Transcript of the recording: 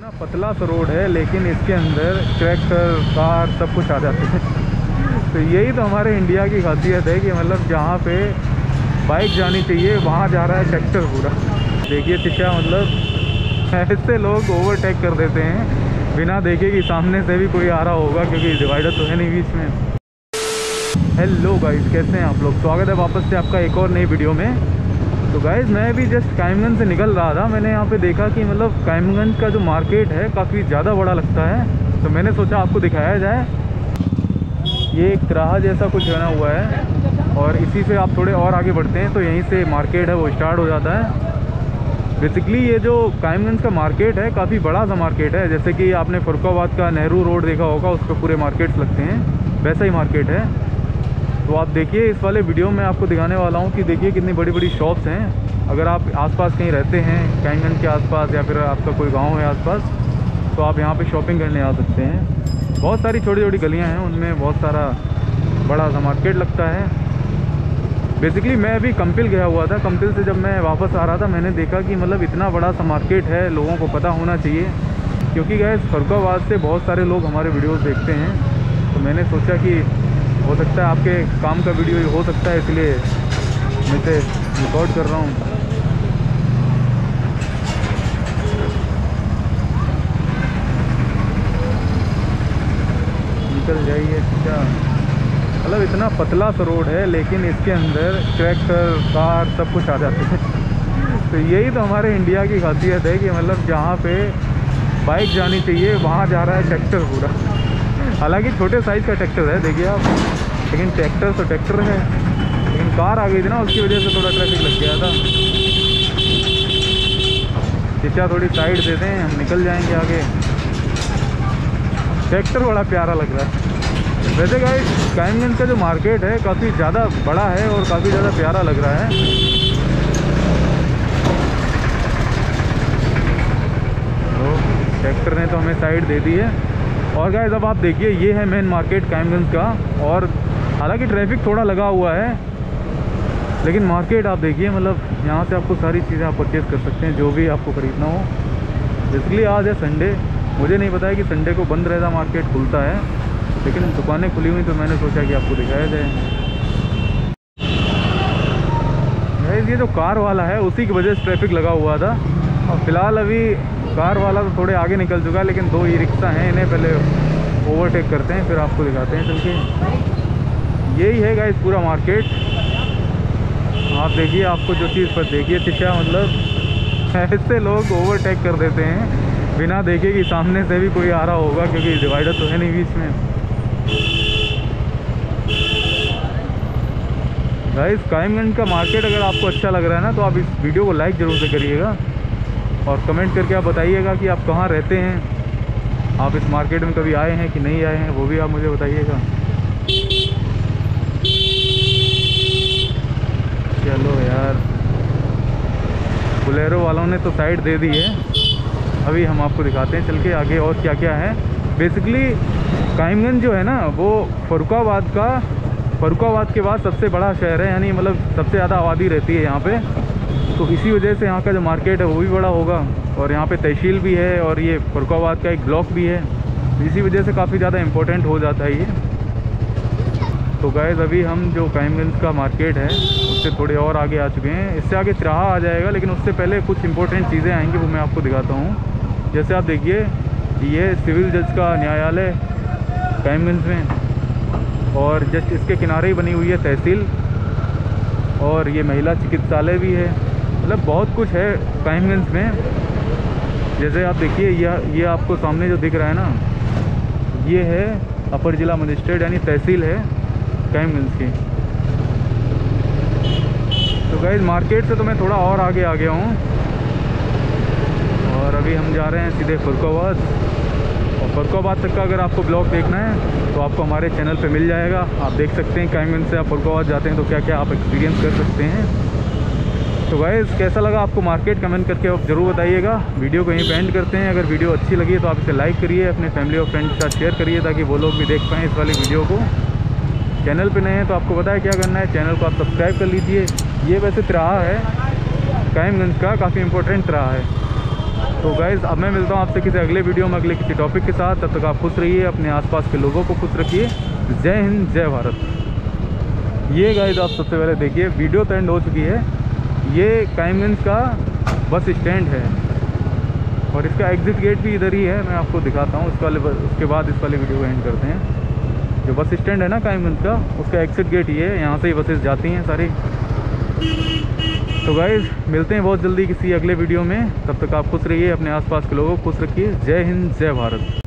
इतना पतला सा रोड है लेकिन इसके अंदर ट्रैक्टर कार सब कुछ आ जाते हैं। तो यही तो हमारे इंडिया की खासियत है कि मतलब जहाँ पे बाइक जानी चाहिए वहाँ जा रहा है ट्रैक्टर पूरा। देखिए शिक्षा मतलब ऐसे लोग ओवरटेक कर देते हैं बिना देखे कि सामने से भी कोई आ रहा होगा, क्योंकि डिवाइडर तो है नहीं बीच में। हेलो गाइस, कैसे हैं आप लोग? स्वागत है वापस से आपका एक और नई वीडियो में। तो गाइस मैं भी जस्ट कायमगंज से निकल रहा था। मैंने यहाँ पे देखा कि मतलब कायमगंज का जो मार्केट है काफ़ी ज़्यादा बड़ा लगता है, तो मैंने सोचा आपको दिखाया जाए। ये एक तिराहा जैसा कुछ बना हुआ है और इसी से आप थोड़े और आगे बढ़ते हैं तो यहीं से मार्केट है वो स्टार्ट हो जाता है। बेसिकली ये जो कायमगंज का मार्केट है काफ़ी बड़ा सा मार्केट है। जैसे कि आपने फरुखाबाद का नेहरू रोड देखा होगा, उस पर पूरे मार्केट्स लगते हैं, वैसा ही मार्केट है। तो आप देखिए इस वाले वीडियो में आपको दिखाने वाला हूँ कि देखिए कितनी बड़ी बड़ी शॉप्स हैं। अगर आप आसपास कहीं रहते हैं कायमगंज के आसपास या फिर आपका कोई गांव है आसपास, तो आप यहाँ पे शॉपिंग करने आ सकते हैं। बहुत सारी छोटी छोटी गलियाँ हैं, उनमें बहुत सारा बड़ा सा मार्केट लगता है। बेसिकली मैं अभी कंपिल गया हुआ था। कंपिल से जब मैं वापस आ रहा था मैंने देखा कि मतलब इतना बड़ा सा मार्केट है, लोगों को पता होना चाहिए, क्योंकि गाइस फरुखाबाद से बहुत सारे लोग हमारे वीडियोस देखते हैं। तो मैंने सोचा कि हो सकता है आपके काम का वीडियो हो सकता है, इसलिए मैं इसे रिकॉर्ड कर रहा हूँ। निकल जाइए क्या, मतलब इतना पतला सा रोड है लेकिन इसके अंदर ट्रैक्टर कार सब कुछ आ जाते हैं। तो यही तो हमारे इंडिया की खासियत है कि मतलब जहाँ पे बाइक जानी चाहिए वहाँ जा रहा है ट्रैक्टर पूरा। हालांकि छोटे साइज़ का ट्रैक्टर है देखिए आप, लेकिन ट्रैक्टर तो ट्रैक्टर है। लेकिन कार आ गई थी ना, उसकी वजह से थोड़ा ट्रैफिक लग गया था। शिक्षा थोड़ी साइड देते हैं, हम निकल जाएंगे आगे। ट्रैक्टर बड़ा प्यारा लग रहा है। वैसे गाइस कायमगंज का जो मार्केट है काफ़ी ज़्यादा बड़ा है और काफ़ी ज़्यादा प्यारा लग रहा है। तो ट्रैक्टर ने तो हमें साइड दे दी है। और गाइस अब आप देखिए ये है मेन मार्केट कायमगंज का। और हालांकि ट्रैफिक थोड़ा लगा हुआ है, लेकिन मार्केट आप देखिए मतलब यहाँ से आपको सारी चीज़ें आप परचेज़ कर सकते हैं जो भी आपको खरीदना हो। इसलिए आज है संडे, मुझे नहीं पता है कि संडे को बंद रहता मार्केट खुलता है, लेकिन दुकानें खुली हुई तो मैंने सोचा कि आपको दिखाया जाए। ये जो कार वाला है उसी की वजह से ट्रैफिक लगा हुआ था। और फिलहाल अभी कार वाला तो थोड़े आगे निकल चुका है, लेकिन दो ई रिक्शा हैं, इन्हें पहले ओवरटेक करते हैं फिर आपको दिखाते हैं चल के। यही है गाइस पूरा मार्केट। आप देखिए, आपको जो चीज़ पर देखिए शिक्षा मतलब ऐसे लोग ओवरटेक कर देते हैं बिना देखे कि सामने से भी कोई आ रहा होगा, क्योंकि डिवाइडर तो है नहीं बीच में। गाइस कायमगंज का मार्केट अगर आपको अच्छा लग रहा है ना, तो आप इस वीडियो को लाइक ज़रूर से करिएगा और कमेंट करके आप बताइएगा कि आप कहाँ रहते हैं, आप इस मार्केट में कभी आए हैं कि नहीं आए हैं, वो भी आप मुझे बताइएगा। चलो यार, बोलेरो वालों ने तो साइड दे दी है। अभी हम आपको दिखाते हैं चल के आगे और क्या क्या है। बेसिकली कायमगंज जो है ना वो फरुखाबाद के बाद सबसे बड़ा शहर है, यानी मतलब सबसे ज़्यादा आबादी रहती है यहाँ पे। तो इसी वजह से यहाँ का जो मार्केट है वो भी बड़ा होगा। और यहाँ पे तहसील भी है और ये फरुखाबाद का एक ब्लॉक भी है, इसी वजह से काफ़ी ज़्यादा इम्पोर्टेंट हो जाता है ये। तो गाइस अभी हम जो कायमगंज का मार्केट है उससे थोड़े और आगे आ चुके हैं। इससे आगे तिराहा आ जाएगा, लेकिन उससे पहले कुछ इंपॉर्टेंट चीज़ें आएंगी, वो मैं आपको दिखाता हूँ। जैसे आप देखिए ये सिविल जज का न्यायालय कायमगंज में, और जस्ट इसके किनारे ही बनी हुई है तहसील, और ये महिला चिकित्सालय भी है। मतलब बहुत कुछ है कायमगंज में। जैसे आप देखिए ये आपको सामने जो दिख रहा है ना, ये है अपर जिला मजिस्ट्रेट यानी तहसील है कायमगंज की। तो गाइस मार्केट से तो मैं थोड़ा और आगे आ गया हूँ और अभी हम जा रहे हैं सीधे फरुखाबाद। और फरुखाबाद तक का अगर आपको ब्लॉग देखना है तो आपको हमारे चैनल पे मिल जाएगा। आप देख सकते हैं कायमगंज से आप फरुखाबाद जाते हैं तो क्या क्या आप एक्सपीरियंस कर सकते हैं। तो गाइस कैसा लगा आपको मार्केट, कमेंट करके आप ज़रूर बताइएगा। वीडियो को यहीं पे एंड करते हैं। अगर वीडियो अच्छी लगी तो आप इसे लाइक करिए, अपने फैमिली और फ्रेंड्स के साथ शेयर करिए ताकि वो लोग भी देख पाएँ इस वाली वीडियो को। चैनल पे नए हैं तो आपको पता है क्या करना है, चैनल को आप सब्सक्राइब कर लीजिए। ये वैसे तिराहा है कायमगंज का, काफ़ी इम्पोर्टेंट तिराहा है। तो गाइज़ अब मैं मिलता हूँ आपसे किसी अगले वीडियो में अगले किसी टॉपिक के साथ। तब तक आप खुश रहिए, अपने आसपास के लोगों को खुश रखिए। जय हिंद, जय भारत। ये गाइज़ आप सबसे पहले देखिए, वीडियो तो एंड हो चुकी है। ये कायमगंज का बस स्टैंड है और इसका एग्ज़िट गेट भी इधर ही है। मैं आपको दिखाता हूँ उसके बाद इस वाले वीडियो को एंड करते हैं। जो बस स्टैंड है ना कायमगंज का, उसका एग्ज़िट गेट ये है। यहाँ से ही बसेस जाती हैं सारी। तो गाइज़ मिलते हैं बहुत जल्दी किसी अगले वीडियो में। तब तक आप खुश रहिए, अपने आसपास के लोगों को खुश रखिए। जय हिंद, जय भारत।